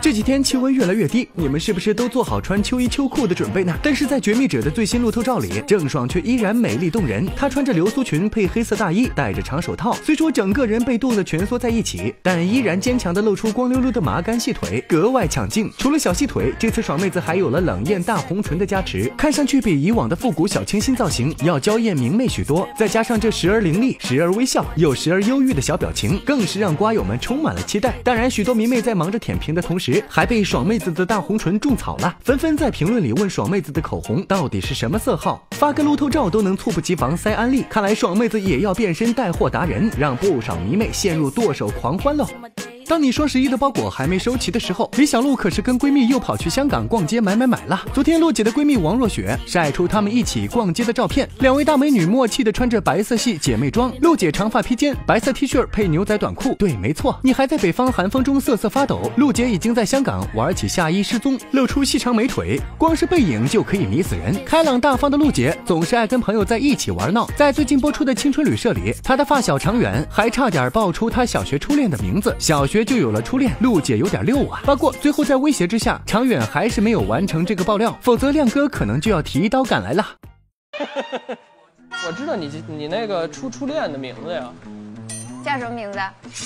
这几天气温越来越低，你们是不是都做好穿秋衣秋裤的准备呢？但是在绝密者的最新路透照里，郑爽却依然美丽动人。她穿着流苏裙配黑色大衣，戴着长手套，虽说整个人被肚子蜷缩在一起，但依然坚强地露出光溜溜的麻杆细腿，格外抢镜。除了小细腿，这次爽妹子还有了冷艳大红唇的加持，看上去比以往的复古小清新造型要娇艳明媚许多。再加上这时而凌厉、时而微笑、又时而忧郁的小表情，更是让瓜友们充满了期待。当然，许多迷妹在忙着舔屏的同时，还被爽妹子的大红唇种草了，纷纷在评论里问爽妹子的口红到底是什么色号，发个路透照都能猝不及防塞安利。看来爽妹子也要变身带货达人，让不少迷妹陷入剁手狂欢喽。当你双11的包裹还没收齐的时候，李小璐可是跟闺蜜又跑去香港逛街买了。昨天陆姐的闺蜜王若雪晒出他们一起逛街的照片，两位大美女默契的穿着白色系姐妹装，陆姐长发披肩，白色 T 恤配牛仔短裤。对，没错，你还在北方寒风中瑟瑟发抖，陆姐已经在香港玩起下衣失踪，露出细长美腿，光是背影就可以迷死人。开朗大方的陆姐总是爱跟朋友在一起玩闹，在最近播出的青春旅社里，她的发小常远还差点爆出她小学初恋的名字，小学就有了初恋，陆姐有点溜啊。不过最后在威胁之下，常远还是没有完成这个爆料，否则亮哥可能就要提刀赶来了。 我知道你那个初恋的名字呀， 叫什么名字？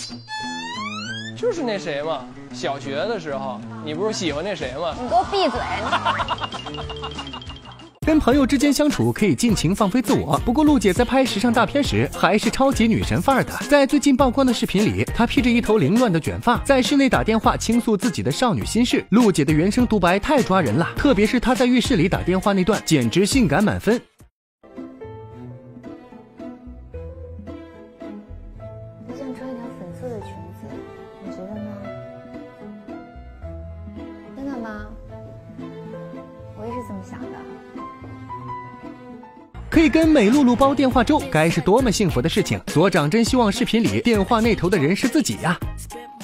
就是那谁嘛，小学的时候，你不是喜欢那谁吗？ 你给我闭嘴！ 跟朋友之间相处可以尽情放飞自我，不过陆姐在拍时尚大片时还是超级女神范儿的。在最近曝光的视频里，她披着一头凌乱的卷发，在室内打电话倾诉自己的少女心事。陆姐的原声独白太抓人了，特别是她在浴室里打电话那段，简直性感满分。 我想穿一条粉色的裙子，你觉得呢？真的吗？我也是这么想的。 可以跟美露露煲电话粥，该是多么幸福的事情！所长真希望视频里电话那头的人是自己呀。